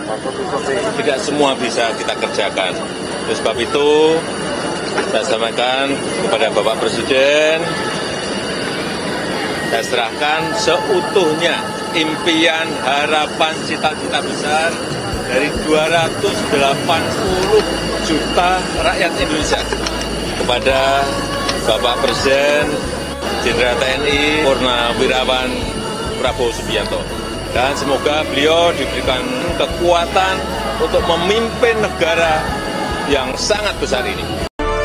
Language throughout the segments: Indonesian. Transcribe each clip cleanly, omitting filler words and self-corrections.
tidak semua bisa kita kerjakan. Oleh sebab itu, saya sampaikan kepada Bapak Presiden, saya serahkan seutuhnya impian, harapan, cita-cita besar dari 280 juta rakyat Indonesia kepada Bapak Presiden Jenderal TNI Purnawirawan Prabowo Subianto. Dan semoga beliau diberikan kekuatan untuk memimpin negara yang sangat besar ini.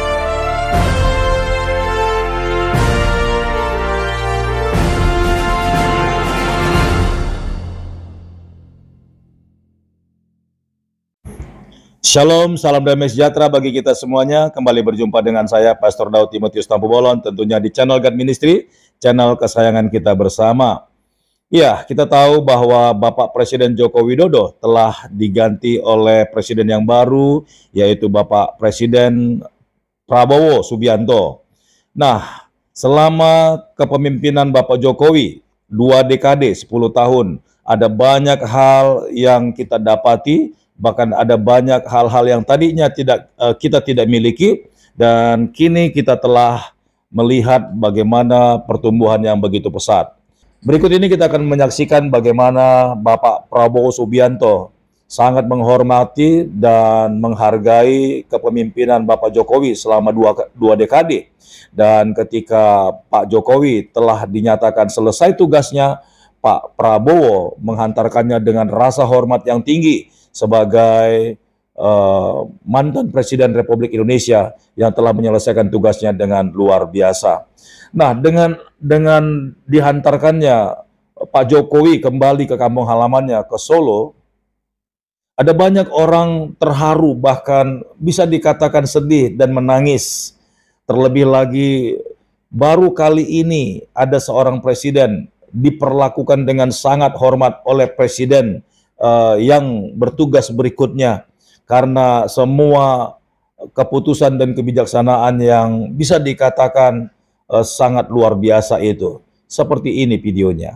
Shalom, salam damai sejahtera bagi kita semuanya. Kembali berjumpa dengan saya, Pastor Daud Timotius Tampubolon, tentunya di channel God Ministry, channel kesayangan kita bersama. Ya, kita tahu bahwa Bapak Presiden Joko Widodo telah diganti oleh Presiden yang baru, yaitu Bapak Presiden Prabowo Subianto. Nah, selama kepemimpinan Bapak Jokowi, 2 dekade, 10 tahun, ada banyak hal yang kita dapati, bahkan ada banyak hal-hal yang tadinya kita tidak miliki, dan kini kita telah melihat bagaimana pertumbuhan yang begitu pesat. Berikut ini kita akan menyaksikan bagaimana Bapak Prabowo Subianto sangat menghormati dan menghargai kepemimpinan Bapak Jokowi selama dua dekade. Dan ketika Pak Jokowi telah dinyatakan selesai tugasnya, Pak Prabowo menghantarkannya dengan rasa hormat yang tinggi sebagai mantan Presiden Republik Indonesia yang telah menyelesaikan tugasnya dengan luar biasa. Nah, dengan dihantarkannya Pak Jokowi kembali ke kampung halamannya, ke Solo, ada banyak orang terharu, bahkan bisa dikatakan sedih dan menangis. Terlebih lagi, baru kali ini ada seorang presiden diperlakukan dengan sangat hormat oleh presiden yang bertugas berikutnya, karena semua keputusan dan kebijaksanaan yang bisa dikatakan sangat luar biasa itu. Seperti ini videonya.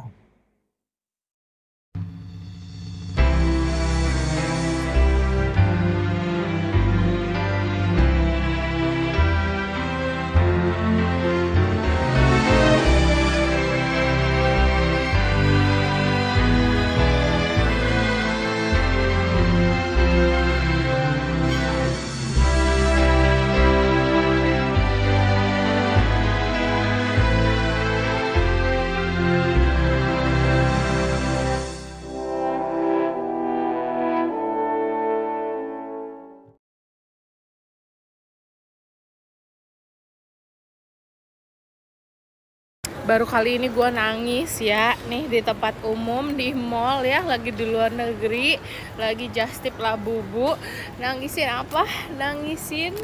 Baru kali ini gue nangis ya, nih di tempat umum, di mall ya, lagi di luar negeri, lagi just tip Labubu. Nangisin apa? Nangisin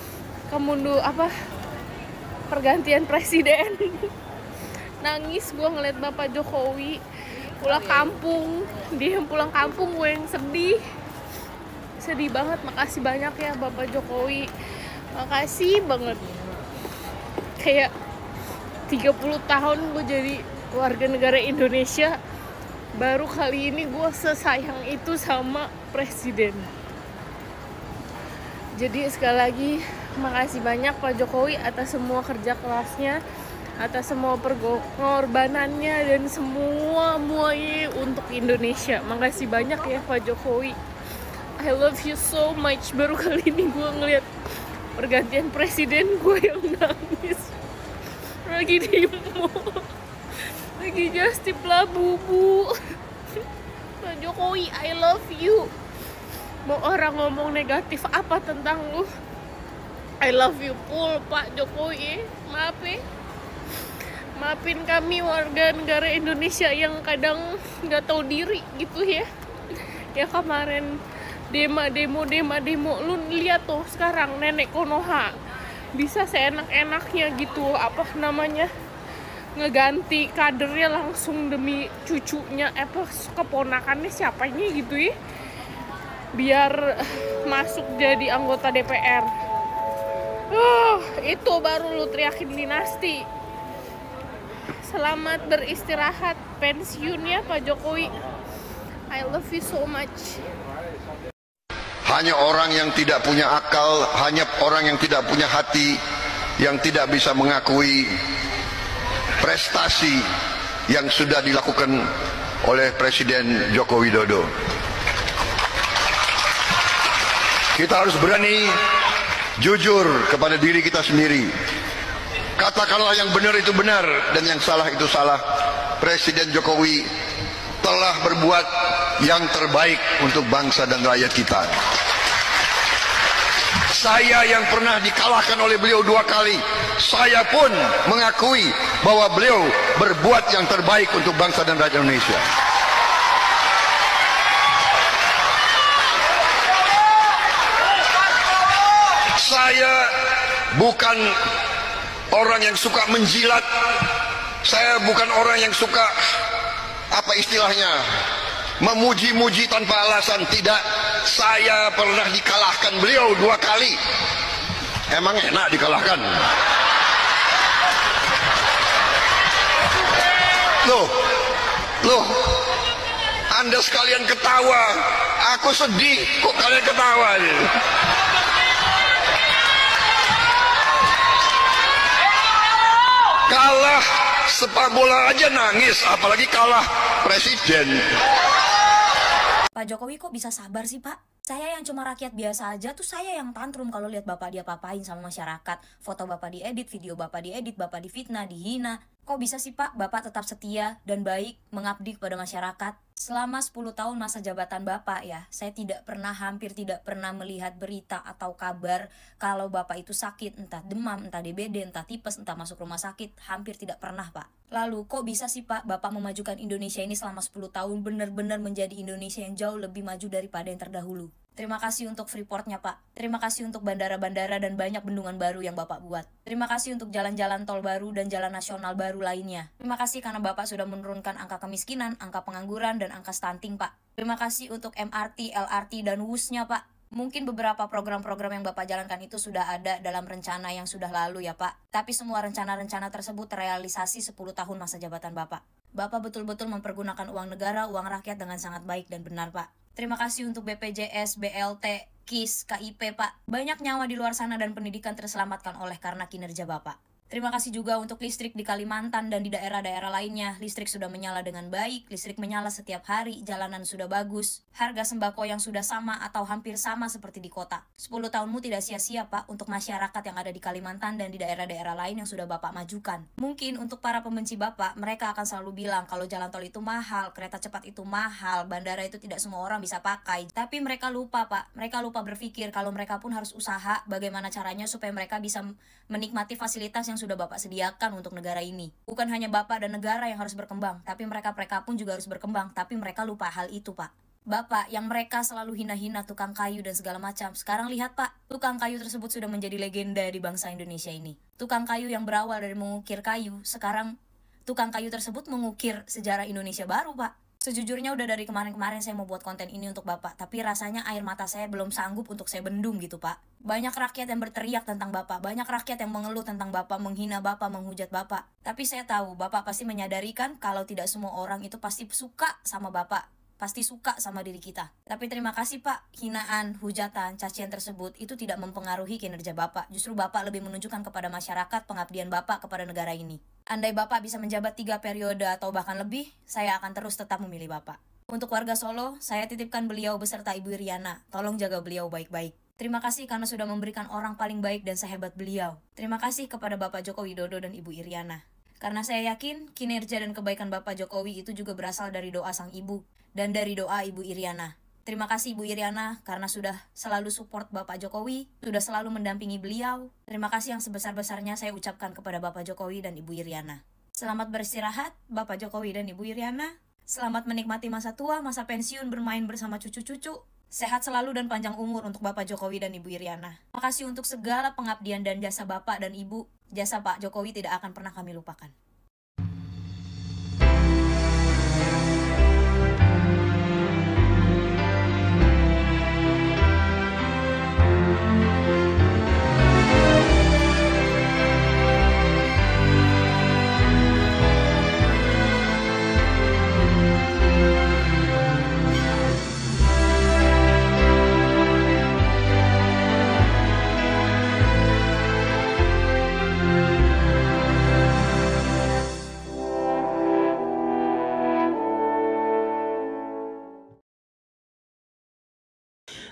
pergantian presiden. Nangis gue ngeliat Bapak Jokowi pulang kampung, dia pulang kampung, gue yang sedih banget. Makasih banyak ya Bapak Jokowi, makasih banget. Kayak 30 tahun gue jadi warga negara Indonesia, baru kali ini gue sesayang itu sama presiden. Jadi sekali lagi makasih banyak Pak Jokowi atas semua kerja kerasnya, atas semua pengorbanannya, dan semuanya untuk Indonesia. Makasih banyak ya Pak Jokowi, I love you so much. Baru kali ini gue ngeliat pergantian presiden, gue yang nangis. Lagi di mall, lagi just tip Labubu. Pak Jokowi, I love you. Mau orang ngomong negatif apa tentang lu, I love you full Pak Jokowi. Maaf ya, maafin kami warga negara Indonesia yang kadang nggak tahu diri gitu ya. Yang kemarin demo, lu lihat tuh sekarang nenek Konoha bisa seenak-enaknya gitu, ngeganti kadernya langsung demi cucunya, keponakannya siapanya gitu ya, biar masuk jadi anggota DPR. Itu baru lu teriakin dinasti. Selamat beristirahat pensiun ya Pak Jokowi, I love you so much. Hanya orang yang tidak punya akal, hanya orang yang tidak punya hati, yang tidak bisa mengakui prestasi yang sudah dilakukan oleh Presiden Joko Widodo. Kita harus berani jujur kepada diri kita sendiri. Katakanlah yang benar itu benar dan yang salah itu salah. Presiden Jokowi telah berbuat yang terbaik untuk bangsa dan rakyat kita. Saya yang pernah dikalahkan oleh beliau 2 kali, saya pun mengakui bahwa beliau berbuat yang terbaik untuk bangsa dan rakyat Indonesia. Saya bukan orang yang suka menjilat. Saya bukan orang yang suka, apa istilahnya, memuji-muji tanpa alasan. Tidak, saya pernah dikalahkan beliau 2 kali. Emang enak dikalahkan? Loh, Anda sekalian ketawa, aku sedih kok kalian ketawa. Kalah sepak bola aja nangis, apalagi kalah presiden. Pak Jokowi kok bisa sabar sih, Pak? Saya yang cuma rakyat biasa aja tuh saya yang tantrum kalau lihat Bapak dia papain sama masyarakat. Foto Bapak diedit, video Bapak diedit, Bapak difitnah, dihina. Kok bisa sih, Pak, Bapak tetap setia dan baik mengabdi kepada masyarakat? Selama 10 tahun masa jabatan Bapak ya, saya hampir tidak pernah melihat berita atau kabar kalau Bapak itu sakit, entah demam, entah DBD, entah tipes, entah masuk rumah sakit, hampir tidak pernah, Pak. Lalu kok bisa sih, Pak, Bapak memajukan Indonesia ini selama 10 tahun benar-benar menjadi Indonesia yang jauh lebih maju daripada yang terdahulu? Terima kasih untuk Freeport-nya, Pak. Terima kasih untuk bandara-bandara dan banyak bendungan baru yang Bapak buat. Terima kasih untuk jalan-jalan tol baru dan jalan nasional baru lainnya. Terima kasih karena Bapak sudah menurunkan angka kemiskinan, angka pengangguran, dan angka stunting, Pak. Terima kasih untuk MRT, LRT, dan WUS-nya, Pak. Mungkin beberapa program-program yang Bapak jalankan itu sudah ada dalam rencana yang sudah lalu ya, Pak. Tapi semua rencana-rencana tersebut terrealisasi 10 tahun masa jabatan Bapak. Bapak betul-betul mempergunakan uang negara, uang rakyat dengan sangat baik dan benar, Pak. Terima kasih untuk BPJS, BLT, KIS, KIP, Pak. Banyak nyawa di luar sana dan pendidikan terselamatkan oleh karena kinerja Bapak. Terima kasih juga untuk listrik di Kalimantan dan di daerah-daerah lainnya. Listrik sudah menyala dengan baik, listrik menyala setiap hari, jalanan sudah bagus. Harga sembako yang sudah sama atau hampir sama seperti di kota. 10 tahunmu tidak sia-sia, Pak, untuk masyarakat yang ada di Kalimantan dan di daerah-daerah lain yang sudah Bapak majukan. Mungkin untuk para pembenci Bapak, mereka akan selalu bilang kalau jalan tol itu mahal, kereta cepat itu mahal, bandara itu tidak semua orang bisa pakai. Tapi mereka lupa, Pak. Mereka lupa berpikir kalau mereka pun harus usaha bagaimana caranya supaya mereka bisa menikmati fasilitas yang sudah Bapak sediakan untuk negara ini. Bukan hanya Bapak dan negara yang harus berkembang, tapi mereka pun juga harus berkembang, tapi mereka lupa hal itu, Pak. Bapak yang mereka selalu hina-hina tukang kayu dan segala macam. Sekarang lihat, Pak, tukang kayu tersebut sudah menjadi legenda di bangsa Indonesia ini. Tukang kayu yang berawal dari mengukir kayu, sekarang tukang kayu tersebut mengukir sejarah Indonesia baru, Pak. Sejujurnya udah dari kemarin-kemarin saya mau buat konten ini untuk Bapak, tapi rasanya air mata saya belum sanggup untuk saya bendung gitu, Pak. Banyak rakyat yang berteriak tentang Bapak, banyak rakyat yang mengeluh tentang Bapak, menghina Bapak, menghujat Bapak. Tapi saya tahu Bapak pasti menyadari kan kalau tidak semua orang itu pasti suka sama Bapak, pasti suka sama diri kita. Tapi terima kasih, Pak, hinaan, hujatan, cacian tersebut itu tidak mempengaruhi kinerja Bapak. Justru Bapak lebih menunjukkan kepada masyarakat pengabdian Bapak kepada negara ini. Andai Bapak bisa menjabat 3 periode atau bahkan lebih, saya akan terus tetap memilih Bapak. Untuk warga Solo, saya titipkan beliau beserta Ibu Iriana. Tolong jaga beliau baik-baik. Terima kasih karena sudah memberikan orang paling baik dan sehebat beliau. Terima kasih kepada Bapak Joko Widodo dan Ibu Iriana. Karena saya yakin kinerja dan kebaikan Bapak Jokowi itu juga berasal dari doa sang ibu dan dari doa Ibu Iriana. Terima kasih Ibu Iriana karena sudah selalu support Bapak Jokowi, sudah selalu mendampingi beliau. Terima kasih yang sebesar-besarnya saya ucapkan kepada Bapak Jokowi dan Ibu Iriana. Selamat beristirahat Bapak Jokowi dan Ibu Iriana. Selamat menikmati masa tua, masa pensiun bermain bersama cucu-cucu. Sehat selalu dan panjang umur untuk Bapak Jokowi dan Ibu Iriana. Terima kasih untuk segala pengabdian dan jasa Bapak dan Ibu. Jasa Pak Jokowi tidak akan pernah kami lupakan.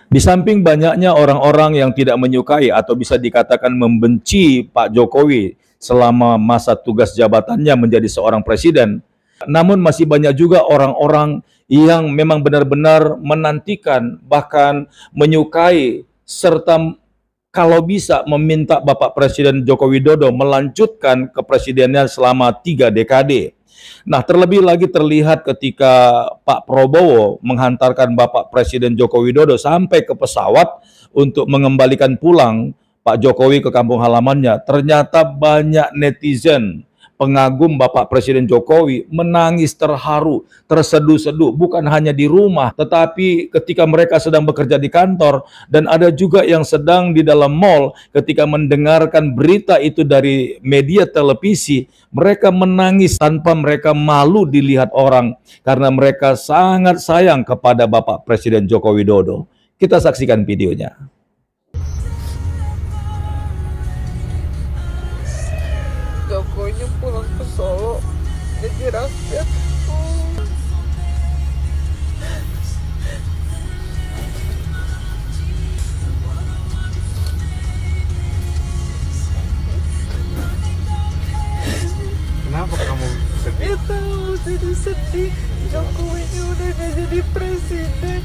Di samping banyaknya orang-orang yang tidak menyukai atau bisa dikatakan membenci Pak Jokowi selama masa tugas jabatannya menjadi seorang presiden, namun masih banyak juga orang-orang yang memang benar-benar menantikan, bahkan menyukai, serta kalau bisa meminta Bapak Presiden Joko Widodo melanjutkan kepresidenan selama 3 dekade. Nah, terlebih lagi terlihat ketika Pak Prabowo menghantarkan Bapak Presiden Joko Widodo sampai ke pesawat untuk mengembalikan pulang Pak Jokowi ke kampung halamannya. Ternyata banyak netizen pengagum Bapak Presiden Jokowi menangis terharu, terseduh-seduh, bukan hanya di rumah, tetapi ketika mereka sedang bekerja di kantor, dan ada juga yang sedang di dalam mall ketika mendengarkan berita itu dari media televisi, mereka menangis tanpa mereka malu dilihat orang, karena mereka sangat sayang kepada Bapak Presiden Joko Widodo. Kita saksikan videonya. Jokowinya pulang ke Solo jadi rakyat. Kenapa kamu sedih? Gak tahu, jadi sedih. Jokowinya udah gak jadi presiden.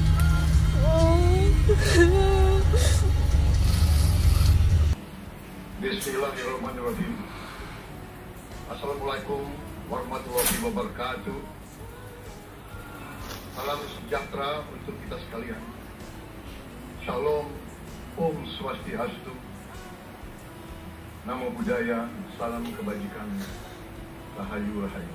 Bismillahirrahmanirrahim. Assalamualaikum warahmatullahi wabarakatuh. Salam sejahtera untuk kita sekalian. Shalom, Om Swastiastu, Namo Buddhaya, salam kebajikan, Rahayu Rahayu.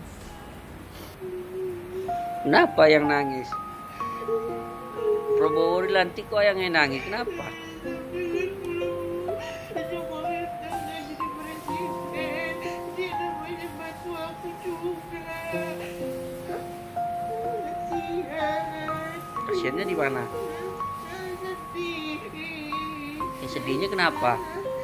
Kenapa yang nangis? Prabowo dilantik kok yang nangis, kenapa? Kasiannya di mana? Sedihnya kenapa?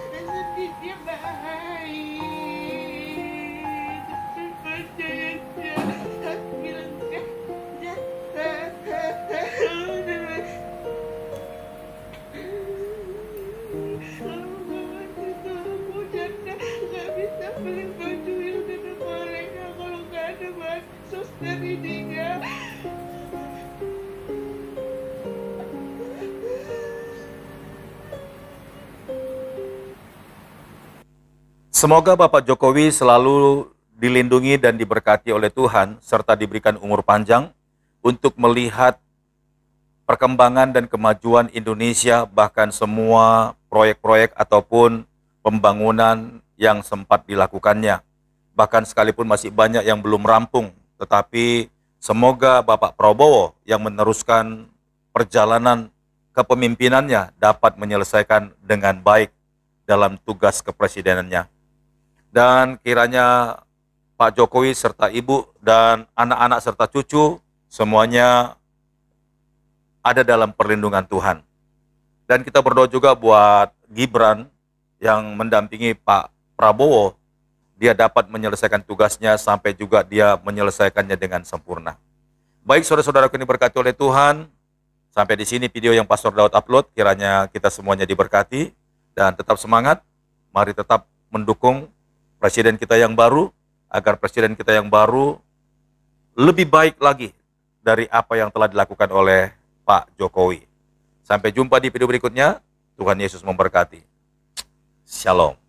Semoga Bapak Jokowi selalu dilindungi dan diberkati oleh Tuhan, serta diberikan umur panjang untuk melihat perkembangan dan kemajuan Indonesia, bahkan semua proyek-proyek ataupun pembangunan yang sempat dilakukannya. Bahkan sekalipun masih banyak yang belum rampung, tetapi semoga Bapak Prabowo yang meneruskan perjalanan kepemimpinannya dapat menyelesaikan dengan baik dalam tugas kepresidenannya. Dan kiranya Pak Jokowi serta Ibu dan anak-anak serta cucu semuanya ada dalam perlindungan Tuhan. Dan kita berdoa juga buat Gibran yang mendampingi Pak Prabowo, dia dapat menyelesaikan tugasnya sampai juga dia menyelesaikannya dengan sempurna. Baik saudara-saudaraku yang diberkati oleh Tuhan, sampai di sini video yang Pastor Daud upload, kiranya kita semuanya diberkati dan tetap semangat. Mari tetap mendukung presiden kita yang baru, agar presiden kita yang baru lebih baik lagi dari apa yang telah dilakukan oleh Pak Jokowi. Sampai jumpa di video berikutnya. Tuhan Yesus memberkati. Shalom.